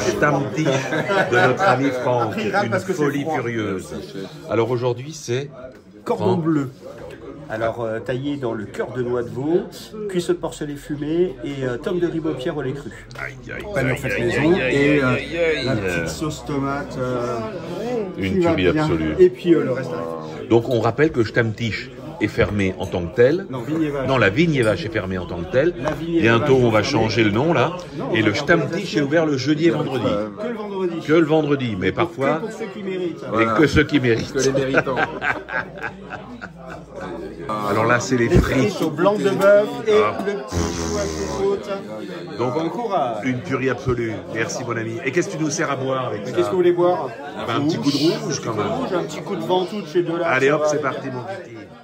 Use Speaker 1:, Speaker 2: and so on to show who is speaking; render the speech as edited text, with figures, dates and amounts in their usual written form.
Speaker 1: stammtisch de notre ami Franck, une folie furieuse. Alors aujourd'hui, c'est
Speaker 2: cordon bleu. Alors taillé dans le cœur de noix de veau, cuisseau de porcelet fumé et tome de ribopière au lait cru. Panure faite maison et la petite sauce tomate.
Speaker 1: Une tuerie absolue.
Speaker 2: Et puis le reste arrive.
Speaker 1: Donc on rappelle que Stammtisch est fermé en tant que tel. Non, la Vigne et Vache est fermée en tant que tel. Bientôt on va changer le nom là. Et le Stammtisch est ouvert le jeudi et vendredi.
Speaker 2: Que le vendredi.
Speaker 1: Que le vendredi, mais parfois.
Speaker 2: Que pour ceux qui méritent.
Speaker 1: Et que ceux qui méritent.
Speaker 3: Que les méritants.
Speaker 1: Alors là, c'est les frites.
Speaker 2: Au blanc de bœuf et le petit chou à choucroute.
Speaker 1: Donc, une tuerie absolue. Merci, mon ami. Et qu'est-ce que tu nous sers à boire avec ça?
Speaker 2: Qu'est-ce que vous voulez boire?
Speaker 1: Un petit coup de rouge, quand même.
Speaker 2: Un petit coup de ventoux de chez Delacq.
Speaker 1: Allez hop, c'est parti, mon petit.